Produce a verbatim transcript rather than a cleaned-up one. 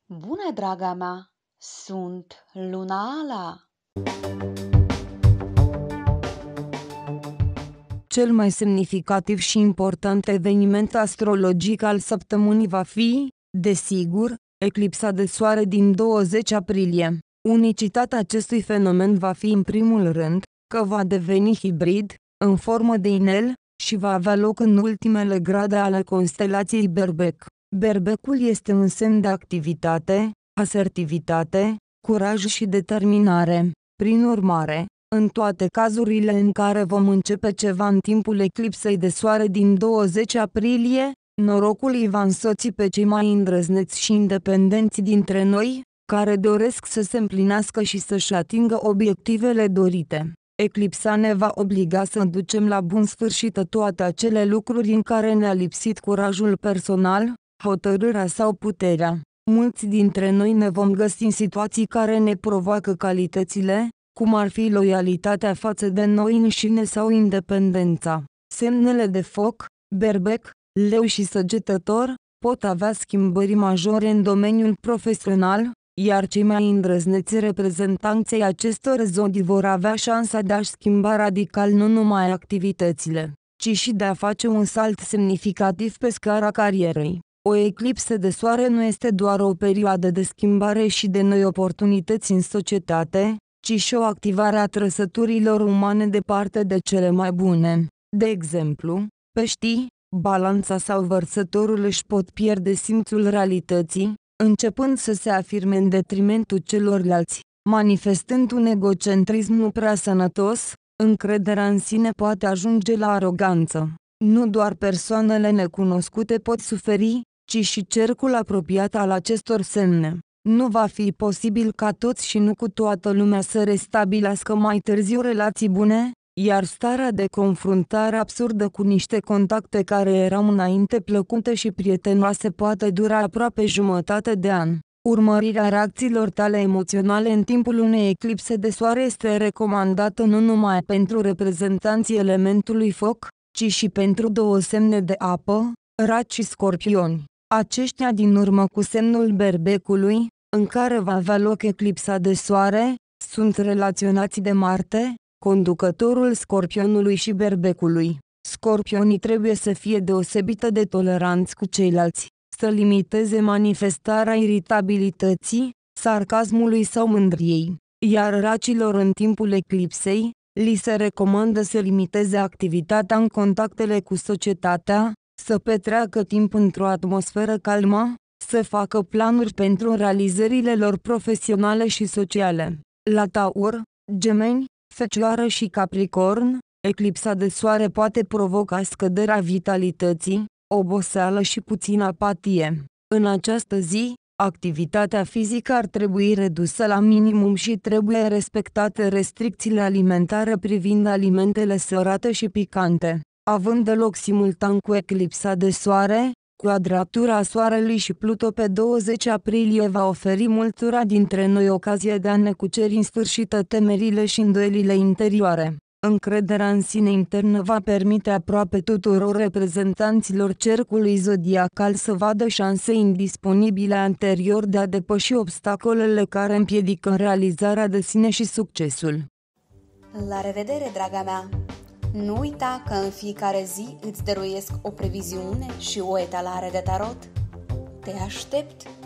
Bună, draga mea! Sunt Luna Ala! Cel mai semnificativ și important eveniment astrologic al săptămânii va fi, desigur, eclipsa de soare din douăzeci aprilie. Unicitatea acestui fenomen va fi în primul rând că va deveni hibrid, în formă de inel, și va avea loc în ultimele grade ale constelației Berbec. Berbecul este un semn de activitate, asertivitate, curaj și determinare. Prin urmare, în toate cazurile în care vom începe ceva în timpul eclipsei de soare din douăzeci aprilie, norocul îi va însoți pe cei mai îndrăzneți și independenți dintre noi, care doresc să se împlinească și să-și atingă obiectivele dorite. Eclipsa ne va obliga să ducem la bun sfârșit toate acele lucruri în care ne-a lipsit curajul personal, hotărârea sau puterea. Mulți dintre noi ne vom găsi în situații care ne provoacă calitățile, cum ar fi loialitatea față de noi înșine sau independența. Semnele de foc, Berbec, Leu și Săgetător, pot avea schimbări majore în domeniul profesional, iar cei mai îndrăzneți reprezentanței acestor zodii vor avea șansa de a-și schimba radical nu numai activitățile, ci și de a face un salt semnificativ pe scara carierei. O eclipsă de soare nu este doar o perioadă de schimbare și de noi oportunități în societate, ci și o activare a trăsăturilor umane departe de cele mai bune. De exemplu, Peștii, Balanța sau Vărsătorul își pot pierde simțul realității, începând să se afirme în detrimentul celorlalți, manifestând un egocentrism nu prea sănătos. Încrederea în sine poate ajunge la aroganță. Nu doar persoanele necunoscute pot suferi, ci și cercul apropiat al acestor semne. Nu va fi posibil ca toți și nu cu toată lumea să restabilească mai târziu relații bune, iar starea de confruntare absurdă cu niște contacte care erau înainte plăcute și prietenoase poate dura aproape jumătate de an. Urmărirea reacțiilor tale emoționale în timpul unei eclipse de soare este recomandată nu numai pentru reprezentanții elementului foc, ci și pentru două semne de apă, Raci și Scorpioni. Aceștia din urmă cu semnul Berbecului, în care va avea loc eclipsa de soare, sunt relaționați de Marte, conducătorul Scorpionului și Berbecului. Scorpionii trebuie să fie deosebită de toleranți cu ceilalți, să limiteze manifestarea iritabilității, sarcasmului sau mândriei, iar Racilor în timpul eclipsei, li se recomandă să limiteze activitatea în contactele cu societatea, să petreacă timp într-o atmosferă calmă, să facă planuri pentru realizările lor profesionale și sociale. La Taur, Gemeni, Fecioară și Capricorn, eclipsa de soare poate provoca scăderea vitalității, oboseală și puțină apatie. În această zi, activitatea fizică ar trebui redusă la minimum și trebuie respectate restricțiile alimentare privind alimentele sărate și picante. Având de loc simultan cu eclipsa de soare, quadratura Soarelui și Pluto pe douăzeci aprilie va oferi multora dintre noi ocazia de a ne cuceri în sfârșit temerile și îndoielile interioare. Încrederea în sine internă va permite aproape tuturor reprezentanților cercului zodiacal să vadă șanse indisponibile anterior de a depăși obstacolele care împiedică realizarea de sine și succesul. La revedere, draga mea! Nu uita că în fiecare zi îți dăruiesc o previziune și o etalare de tarot. Te aștept!